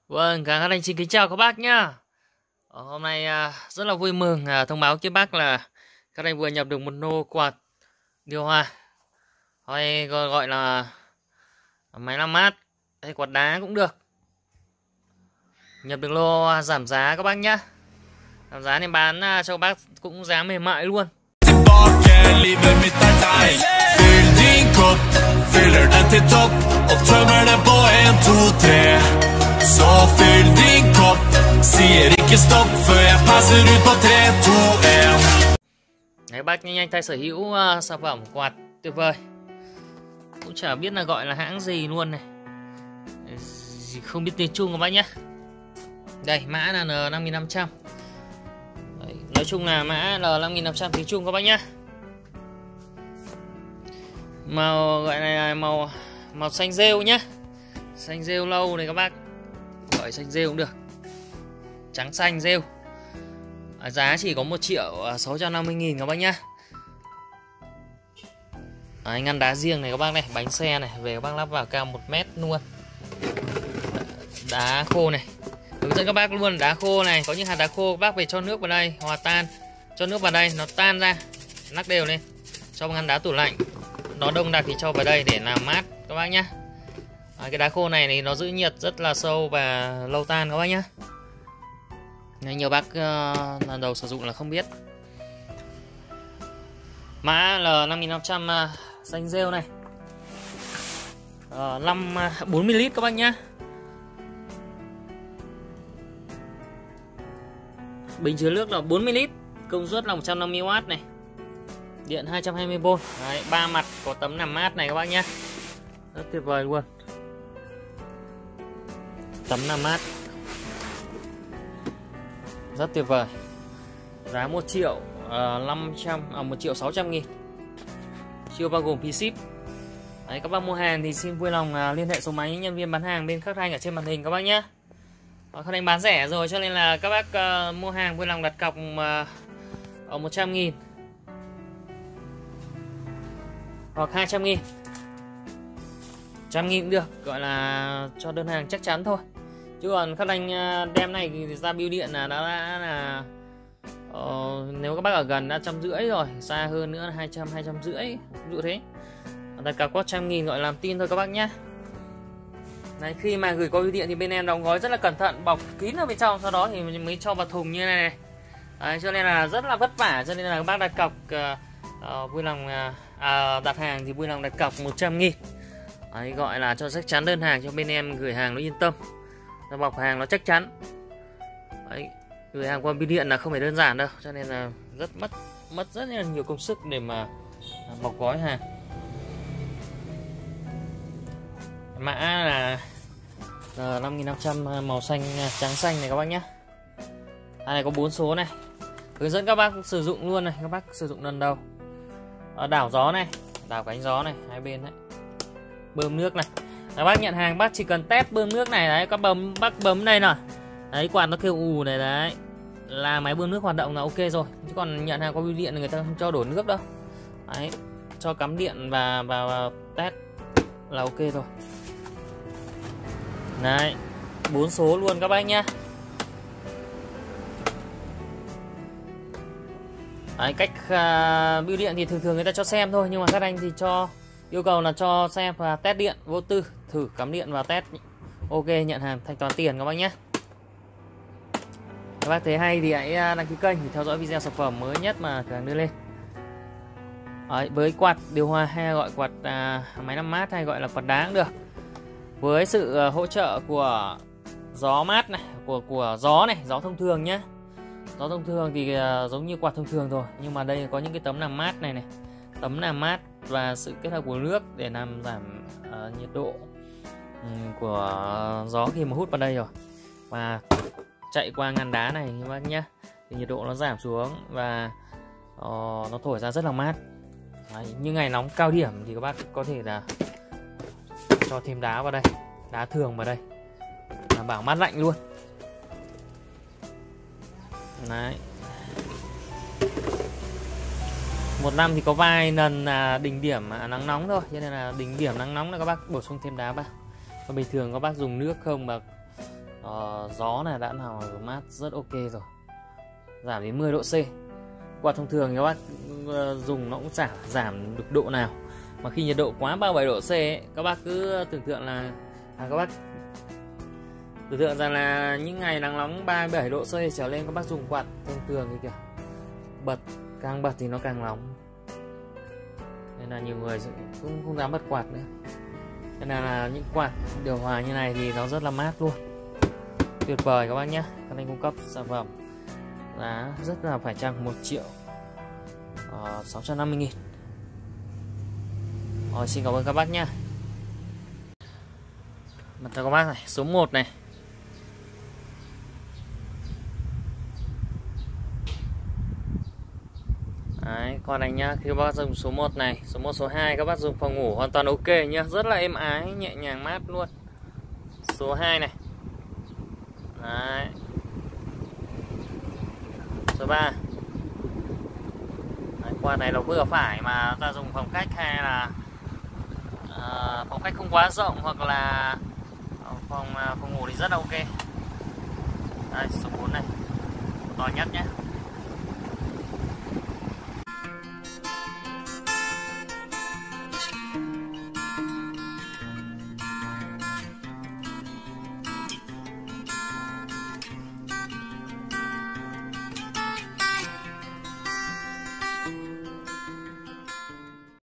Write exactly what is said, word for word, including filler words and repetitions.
Vâng, cả các anh xin kính chào các bác nhá. Ờ, Hôm nay à, rất là vui mừng à, thông báo với bác là các anh vừa nhập được một nô quạt điều hòa, hay gọi gọi là máy làm mát hay quạt đá cũng được. Nhập được lô giảm giá các bác nhá. Giảm giá nên bán à, cho bác cũng giá mềm mại luôn. Tillbaka, livet mitt är tight. Fyll din kopp, fyller den till topp och tömmer den på en, två, tre. Så fyll din kopp, säger icke stopp för jag passar ut på tre, två, ett. Đấy, bác nhanh nhanh tay sở hữu uh, sản phẩm quạt tuyệt vời. Cũng chả biết là gọi là hãng gì luôn này. Không biết tiếng Trung các bác nhé. Đây, mã là N năm nghìn năm trăm. Đấy, nói chung là mã L năm nghìn năm trăm tiếng Trung các bác nhé. Màu gọi này màu màu xanh rêu nhá. Xanh rêu lâu này các bác. Gọi xanh rêu cũng được. Trắng xanh rêu. À, giá chỉ có một triệu sáu trăm năm mươi nghìn các bác nhá. Đấy, ngăn đá riêng này các bác này, bánh xe này, về các bác lắp vào cao một mét luôn. Đá khô này. Hướng dẫn các bác luôn, đá khô này, có những hạt đá khô các bác về cho nước vào đây, hòa tan, cho nước vào đây nó tan ra, lắc đều lên. Cho ngăn đá tủ lạnh. Nó đông đặc thì cho vào đây để làm mát các bác nhá. À, cái đá khô này thì nó giữ nhiệt rất là sâu và lâu tan các bác nhá. Nhiều bác uh, lần đầu sử dụng là không biết. Mã L năm nghìn năm trăm uh, xanh rêu này, uh, năm uh, bốn mươi lít các bác nhá. Bình chứa nước là bốn mươi lít, công suất là một trăm năm mươi oát này, điện hai trăm hai mươi vôn. Đấy, ba mặt có tấm làm mát này các bác nhá, rất tuyệt vời luôn. Tấm làm mát rất tuyệt vời. Giá một triệu năm trăm à, một triệu sáu trăm nghìn, chưa bao gồm phí ship. Đấy, các bác mua hàng thì xin vui lòng uh, liên hệ số máy nhân viên bán hàng bên Khắc Thanh ở trên màn hình các bác nhé. Khắc Thanh bán rẻ rồi cho nên là các bác uh, mua hàng vui lòng đặt cọc uh, ở một trăm nghìn hoặc hai trăm nghìn, một trăm nghìn cũng được, gọi là cho đơn hàng chắc chắn thôi. Chứ còn Khắc Thanh đem này thì ra bưu điện là đã, đã là ờ, nếu các bác ở gần đã trăm rưỡi rồi, xa hơn nữa là hai trăm, hai trăm rưỡi, ví dụ thế. Đặt cọc có trăm nghìn gọi làm tin thôi các bác nhé. Đấy, khi mà gửi qua bưu điện thì bên em đóng gói rất là cẩn thận, bọc kín ở bên trong, sau đó thì mình mới cho vào thùng như này này. Đấy, cho nên là rất là vất vả, cho nên là các bác đặt cọc uh, uh, vui lòng uh, à, đặt hàng thì vui lòng đặt cọc một trăm nghìn. Đấy, gọi là cho chắc chắn đơn hàng, cho bên em gửi hàng nó yên tâm, nó bọc hàng nó chắc chắn. Đấy, gửi hàng qua bưu điện là không phải đơn giản đâu, cho nên là rất mất mất rất là nhiều công sức để mà bọc gói hàng. Mã là năm nghìn năm trăm màu xanh trắng xanh này các bác nhé. Đây này có bốn số này, hướng dẫn các bác sử dụng luôn này, các bác sử dụng lần đầu. Đảo gió này, đảo cánh gió này, hai bên đấy, bơm nước này. Các bác nhận hàng bác chỉ cần test bơm nước này đấy, các bấm bác bấm đây nào, đấy quạt nó kêu ù này đấy, là máy bơm nước hoạt động là ok rồi. Chứ còn nhận hàng qua bưu điện thì người ta không cho đổ nước đâu. Đấy, cho cắm điện và vào test là ok rồi. Đấy, bốn số luôn các bác nhá. Đấy, cách uh, bưu điện thì thường thường người ta cho xem thôi, nhưng mà các anh thì cho yêu cầu là cho xem và test điện vô tư, thử cắm điện vào test. Ok, nhận hàng thanh toán tiền các bác nhé. Các bác thấy hay thì hãy đăng ký kênh để theo dõi video sản phẩm mới nhất mà cửa hàng đưa lên. Đấy, với quạt điều hòa hay gọi quạt à, máy làm mát hay gọi là quạt đá cũng được, với sự uh, hỗ trợ của gió mát này, của của gió này, gió thông thường nhé. Gió thông thường thì uh, giống như quạt thông thường rồi, nhưng mà đây có những cái tấm làm mát này này, tấm làm mát và sự kết hợp của nước để làm giảm uh, nhiệt độ um, của gió khi mà hút vào đây rồi, và chạy qua ngăn đá này các bác nhé, thì nhiệt độ nó giảm xuống và uh, nó thổi ra rất là mát. Đấy, như ngày nóng cao điểm thì các bác có thể là cho thêm đá vào đây, đá thường vào đây, đảm bảo mát lạnh luôn. Đấy, một năm thì có vài lần là đỉnh điểm nắng nóng thôi, cho nên là đỉnh điểm nắng nóng là các bác bổ sung thêm đá vào. Còn bình thường các bác dùng nước không mà uh, gió này đã nào mát rất ok rồi, giảm đến mười độ C. Quạt thông thường thì các bác uh, dùng nó cũng chả giảm được độ nào, mà khi nhiệt độ quá ba mươi bảy độ C ấy, các bác cứ tưởng tượng là à, các bác tưởng tượng rằng là những ngày nắng nóng ba mươi bảy độ C trở lên, các bác dùng quạt thông thường thì kìa, bật càng bật thì nó càng nóng, nên là nhiều người cũng không dám bật quạt nữa. Nên là, là những quạt điều hòa như này thì nó rất là mát luôn, tuyệt vời các bác nhé. Các anh cung cấp sản phẩm giá rất là phải chăng, một triệu sáu trăm năm mươi nghìn. Rồi, xin cảm ơn các bác nhé. Mặt chào các bác này, số một này. Đấy, con này nhá, khi các bác dùng số một này, số một, số hai các bác dùng phòng ngủ hoàn toàn ok nhá, rất là êm ái, nhẹ nhàng mát luôn. Số hai này. Đấy. Số ba. Đấy, quạt này nó vừa phải mà ta dùng phòng khách hay là à, phòng khách không quá rộng, hoặc là phòng phòng ngủ thì rất là ok. Đây, số bốn này, to nhất nhé.